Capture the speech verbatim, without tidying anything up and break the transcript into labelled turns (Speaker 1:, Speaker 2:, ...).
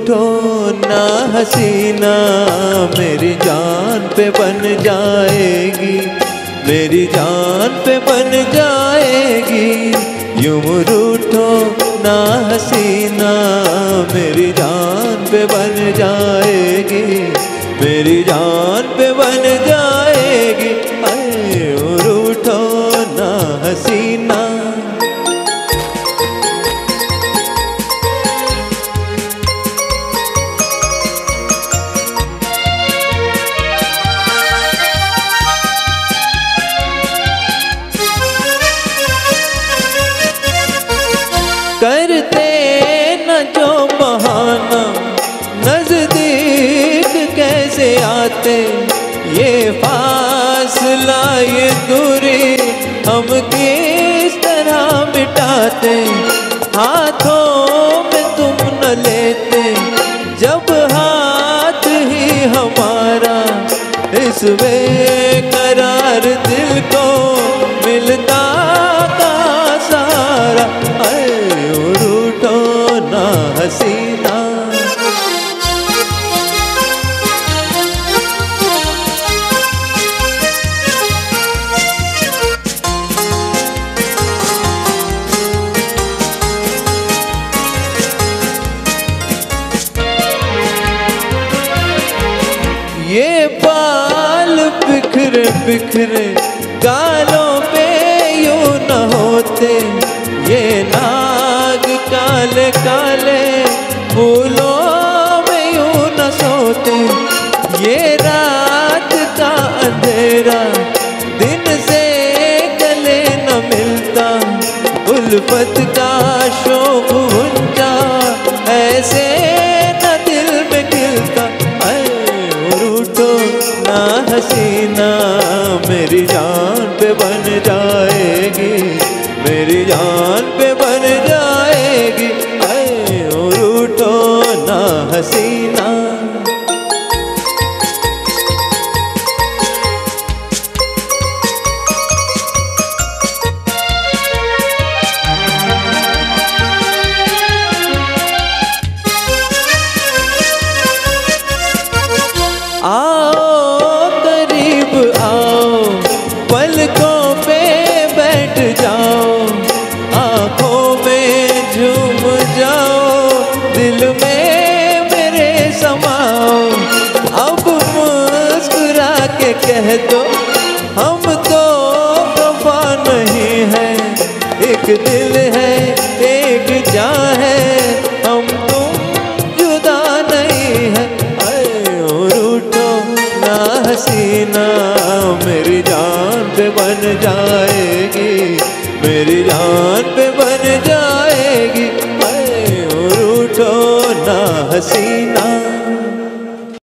Speaker 1: रूठो ना हसीना, मेरी जान पे बन जाएगी, मेरी जान पे बन जाएगी। यूं रूठो ना हसीना, मेरी जान पे बन जाएगी, मेरी जान पे बन जाएगी। अरे रूठो ना हसीना। करते न जो बहाना, नजदीक कैसे आते, ये फासला ये दूरी हम किस तरह मिटाते। हाथों में तुम न लेते जब हाथ ही हमारा, इस बेकरार दिल को मिलता का सहारा। रूठो ना हसीना। ये बाल बिखरे बिखरे गालों पे यूं न होते, ये नाग काले काले फूलों में यूं न सोते। ये रात का अंधेरा दिन से गले न मिलता, उल्फत का शोक ऊंचा ऐसे न दिल में खिलता। रूठो ना हसीना, मेरी जान पे बन जाएगी, मेरी जान पे बन जाएगी। ऐ रूठो ना हसीना। आओ करीब आओ, पलकों पे बैठ जाओ, आँखों में झूम जाओ, दिल में मेरे समाओ। अब मुस्कुरा के कह दो हम तो वफा नहीं है, एक दिल है एक जान है, हम तुम जुदा नहीं है। हसीना मेरी जान पे बन जाएगी, मेरी जान पे बन जाएगी। रूठो ना हसीना।